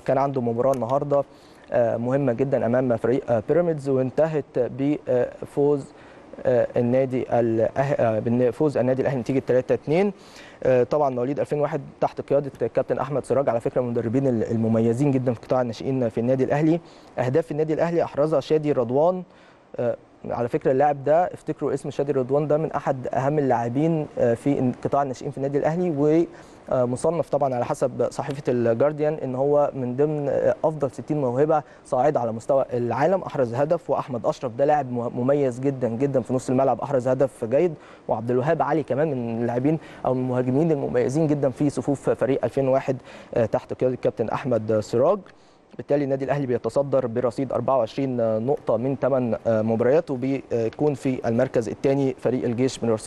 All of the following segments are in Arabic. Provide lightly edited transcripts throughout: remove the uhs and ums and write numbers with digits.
كان عنده مباراه النهارده مهمه جدا امام فريق بيراميدز، وانتهت بفوز النادي الاهلي نتيجه 3-2. طبعا مواليد 2001 تحت قياده الكابتن احمد سراج، على فكره من المدربين المميزين جدا في قطاع الناشئين في النادي الاهلي. اهداف النادي الاهلي احرزها شادي رضوان. على فكره اللاعب ده افتكروا اسم شادي رضوان، ده من احد اهم اللاعبين في قطاع الناشئين في النادي الاهلي، ومصنف طبعا على حسب صحيفه الجارديان ان هو من ضمن افضل 60 موهبه صاعده على مستوى العالم. احرز هدف. واحمد اشرف ده لاعب مميز جدا جدا في نص الملعب، احرز هدف جيد. وعبد الوهاب علي كمان من اللاعبين او المهاجمين المميزين جدا في صفوف فريق 2001 تحت قياده الكابتن احمد سراج. بالتالي النادي الاهلي بيتصدر برصيد 24 نقطه من 8 مباريات، وبيكون في المركز الثاني فريق الجيش من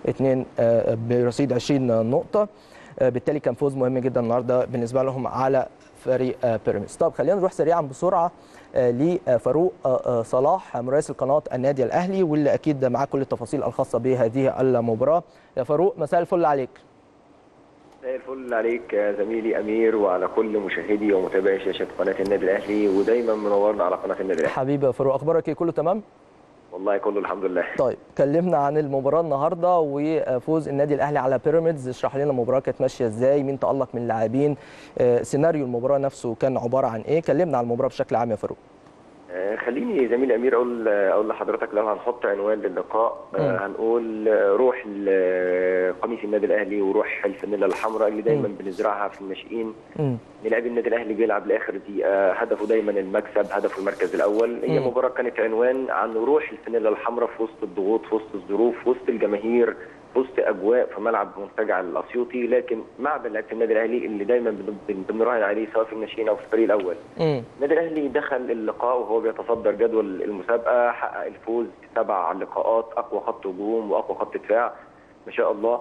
برصيد 20 نقطه. بالتالي كان فوز مهم جدا النهارده بالنسبه لهم على فريق بيراميدز. طب خلينا نروح سريعا بسرعه لفاروق صلاح مراسل قناه النادي الاهلي، واللي اكيد معاه كل التفاصيل الخاصه بهذه المباراه. يا فاروق مساء الفل عليك. مساء الفل عليك يا زميلي امير، وعلى كل مشاهدي ومتابعي شاشه قناه النادي الاهلي، ودايما منورنا على قناه النادي الاهلي. حبيبي يا فاروق، اخبارك ايه؟ كله تمام؟ والله كله الحمد لله. طيب كلمنا عن المباراه النهارده وفوز النادي الاهلي على بيراميدز. اشرح لنا المباراه كانت ماشيه ازاي، مين تالق من اللاعبين، سيناريو المباراه نفسه كان عباره عن ايه؟ كلمنا عن المباراه بشكل عام يا فاروق. خليني زميلي امير اقول لحضرتك، لو هنحط عنوان للقاء هنقول روح قميص النادي الاهلي وروح الفانيلا الحمراء اللي دايما بنزرعها في الناشئين. لاعبي النادي الاهلي بيلعب لاخر دقيقه، هدفه دايما المكسب، هدفه المركز الاول. هي مباراه كانت عنوان عن روح الفانيلا الحمراء في وسط الضغوط، في وسط الظروف، في وسط الجماهير، في وسط اجواء في ملعب منتجع الاسيوطي، لكن معدن لعيبه النادي الاهلي اللي دايما بنراهن عليه سواء في الناشئين او في الفريق الاول. النادي الاهلي دخل اللقاء وهو بيتصدر جدول المسابقه، حقق الفوز في 7 لقاءات، اقوى خط هجوم واقوى خط دفاع ما شاء الله.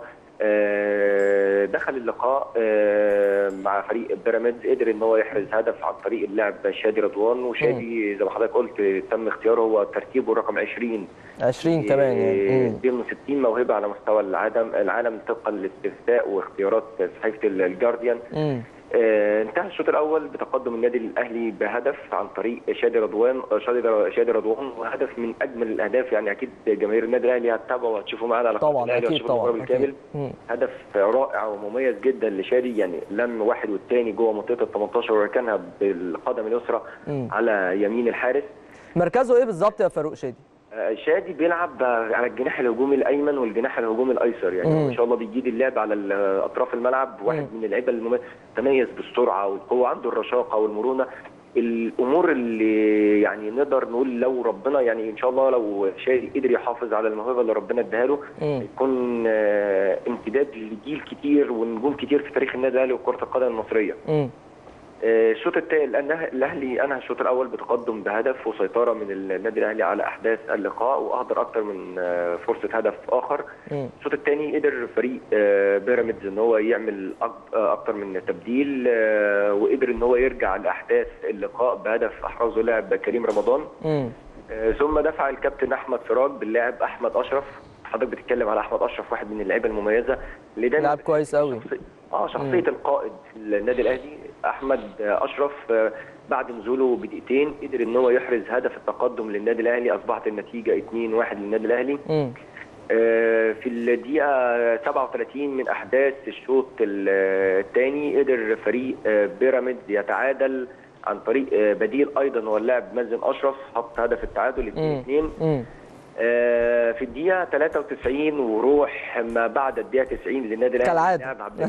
دخل اللقاء مع فريق بيراميدز، قدر ان هو يحرز هدف عن طريق اللاعب شادي رضوان. وشادي زي ما حضرتك قلت تم اختياره، هو ترتيبه رقم 20 كمان، يعني ضمن 60 موهبه على مستوى العالم طبقا للاستفتاء واختيارات صحيفه الجارديان. انتهى الشوط الاول بتقدم النادي الاهلي بهدف عن طريق شادي رضوان، وهدف من اجمل الاهداف. يعني اكيد جماهير النادي الاهلي هتتابعوا وهتشوفوا معانا على قناه الاهلي وهتشوفوا المباراه بالكامل. هدف رائع ومميز جدا لشادي، يعني لم واحد والثاني جوه منطقه ال 18 وركنها بالقدم اليسرى على يمين الحارس. مركزه ايه بالظبط يا فاروق شادي؟ شادي بيلعب على الجناح الهجومي الايمن والجناح الهجومي الايسر، يعني ما شاء الله بيجيد اللعب على اطراف الملعب. واحد من اللعيبه المتميز بالسرعه والقوه، عنده الرشاقه والمرونه، الامور اللي يعني نقدر نقول لو ربنا يعني ان شاء الله لو شادي قدر يحافظ على الموهبه اللي ربنا اداها له يكون امتداد لجيل كتير ونجوم كتير في تاريخ النادي الاهلي وكره القدم المصريه. الشوط الثاني الاهلي انهى الشوط الاول بتقدم بهدف وسيطره من النادي الاهلي على احداث اللقاء، واهدر اكثر من فرصه هدف اخر. الشوط الثاني قدر فريق بيراميدز ان هو يعمل اكثر من تبديل، وقدر ان هو يرجع لاحداث اللقاء بهدف احرزه لاعب كريم رمضان. ثم دفع الكابتن احمد سراج باللاعب احمد اشرف. حضرتك بتتكلم على احمد اشرف، واحد من اللعيبه المميزه اللي دايما لاعب كويس قوي. شخصيه القائد في النادي الاهلي. احمد اشرف بعد نزوله بدقيقتين قدر ان هو يحرز هدف التقدم للنادي الاهلي، اصبحت النتيجه 2-1 للنادي الاهلي. في الدقيقه 37 من احداث الشوط الثاني قدر فريق بيراميدز يتعادل عن طريق بديل ايضا واللاعب مازن اشرف، حط هدف التعادل 2-2 في الدقيقة 93 وروح ما بعد الدقيقة 90 للنادي الأهلي. كالعادة.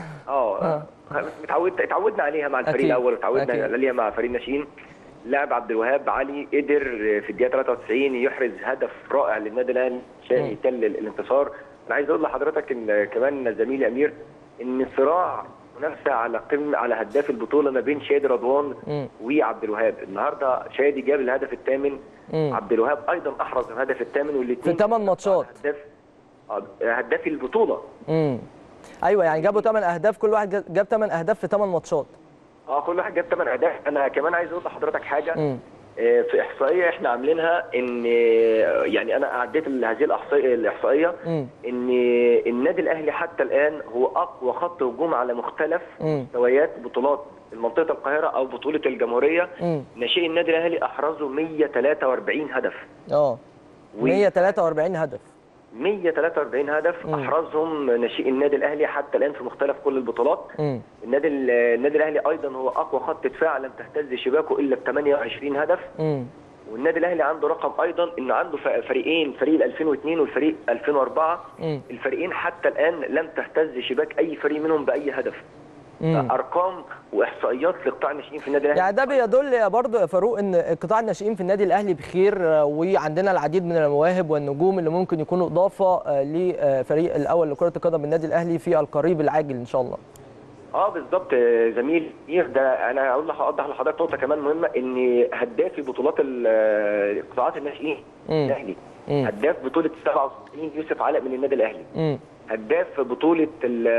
اتعودنا عليها مع الفريق الأول وتعودنا عليها مع فريق الناشئين. لاعب عبد الوهاب علي قدر في الدقيقة 93 يحرز هدف رائع للنادي الأهلي عشان يكلل الانتصار. أنا عايز أقول لحضرتك إن كمان زميلي أمير إن صراع منافسه على هداف البطوله ما بين شادي رضوان وعبد الوهاب. النهارده شادي جاب الهدف الثامن، عبد الوهاب ايضا احرز الهدف الثامن، والاثنين في 8 ماتشات هداف البطوله. ايوه يعني جابوا 8 اهداف، كل واحد جاب 8 اهداف في 8 ماتشات. كل واحد جاب 8 اهداف. انا كمان عايز اقول لحضرتك حاجه. في احصائيه احنا عاملينها، ان يعني انا عديت هذه الاحصائيه ان النادي الاهلي حتى الان هو اقوى خط هجوم على مختلف مستويات بطولات منطقه القاهره او بطوله الجمهوريه، ناشئي النادي الاهلي احرزوا 143 هدف. 143 هدف 143 هدف احرزهم ناشئي النادي الاهلي حتى الان في مختلف كل البطولات. النادي الاهلي ايضا هو اقوى خط دفاع لم تهتز شباكه الا ب 28 هدف. والنادي الاهلي عنده رقم ايضا انه عنده فريقين، فريق 2002 والفريق 2004. الفريقين حتى الان لم تهتز شباك اي فريق منهم باي هدف. ارقام واحصائيات لقطاع الناشئين في النادي الاهلي. يعني ده بيدل برضه يا فاروق ان قطاع الناشئين في النادي الاهلي بخير، وعندنا العديد من المواهب والنجوم اللي ممكن يكونوا اضافه لفريق الاول لكره القدم النادي الاهلي في القريب العاجل ان شاء الله. بالظبط زميل ده انا اوضح لحضرتك نقطه كمان مهمه، ان هداف بطولات قطاعات الناشئين الاهلي، هداف بطوله 97 يوسف علاء من النادي الاهلي، هداف بطوله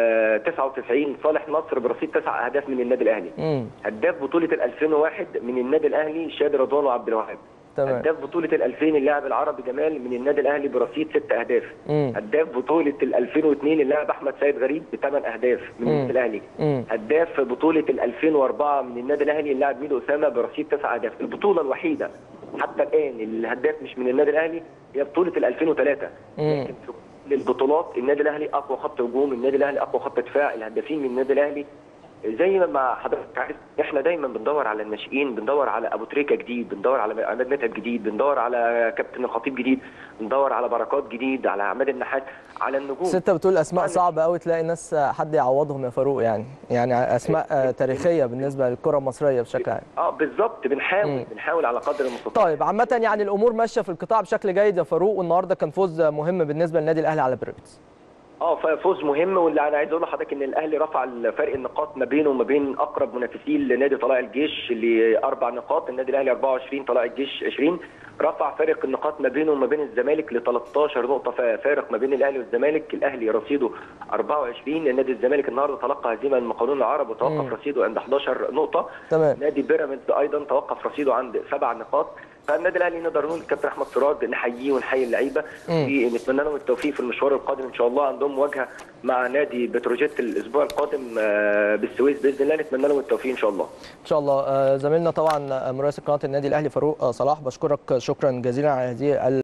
99 صالح نصر برصيد 9 اهداف من النادي الاهلي، هداف بطوله 2001 من النادي الاهلي شادي رضوان وعبد الوهاب، هداف بطوله 2000 اللاعب العربي جمال من النادي الاهلي برصيد 6 اهداف، هداف بطوله 2002 اللاعب احمد سيد غريب ب8 اهداف من النادي الاهلي، هداف بطوله 2004 من النادي الاهلي اللاعب ميدو اسامه برصيد 9 اهداف. البطوله الوحيده حتى الان الهداف مش من النادي الاهلي هي بطوله 2003. لكن في كل البطولات النادي الاهلي اقوى خط هجوم، النادي الاهلي اقوى خط دفاع، الهدافين من النادي الاهلي. زي ما حضرتك عارف احنا دايما بندور على الناشئين، بندور على ابو تريكه جديد، بندور على عماد متعب جديد، بندور على كابتن الخطيب جديد، بندور على بركات جديد، على عماد النحات، على النجوم. انت بتقول اسماء صعبه قوي تلاقي ناس حد يعوضهم يا فاروق، يعني اسماء تاريخيه بالنسبه للكره المصريه بشكل عام. بالظبط بنحاول على قدر المستطاع. طيب عامه يعني الامور ماشيه في القطاع بشكل جيد يا فاروق، والنهارده كان فوز مهم بالنسبه للنادي الاهلي على بيراميدز. فوز مهم، واللي انا عايز اقول لحضرتك ان الاهلي رفع فرق النقاط ما بينه وما بين اقرب منافسين لنادي طلائع الجيش اللي 4 نقاط، النادي الاهلي 24 طلائع الجيش 20. رفع فارق النقاط ما بينه وما بين الزمالك ل 13 نقطه، فارق ما بين الاهلي والزمالك. الاهلي رصيده 24، نادي الزمالك النهارده تلقى هزيمه من مقاولون العرب وتوقف رصيده عند 11 نقطه. تمام. نادي بيراميدز ايضا توقف رصيده عند 7 نقاط. فالنادي الاهلي نقدر نقول الكابتن احمد سراج نحييه ونحيي اللعيبه ونتمنى لهم التوفيق في المشوار القادم ان شاء الله. عندهم مواجهه مع نادي بتروجيت الاسبوع القادم بالسويس باذن الله، نتمنى لهم التوفيق ان شاء الله. ان شاء الله. زميلنا طبعا مراسل قناه النادي الاهلي فاروق صلاح، بشكرك شكرا جزيلا على هذه